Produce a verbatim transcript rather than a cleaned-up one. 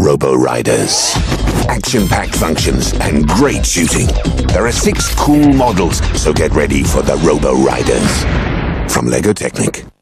Robo Riders. Action-packed functions and great shooting. There are six cool models, so get ready for the Robo Riders. From LEGO Technic.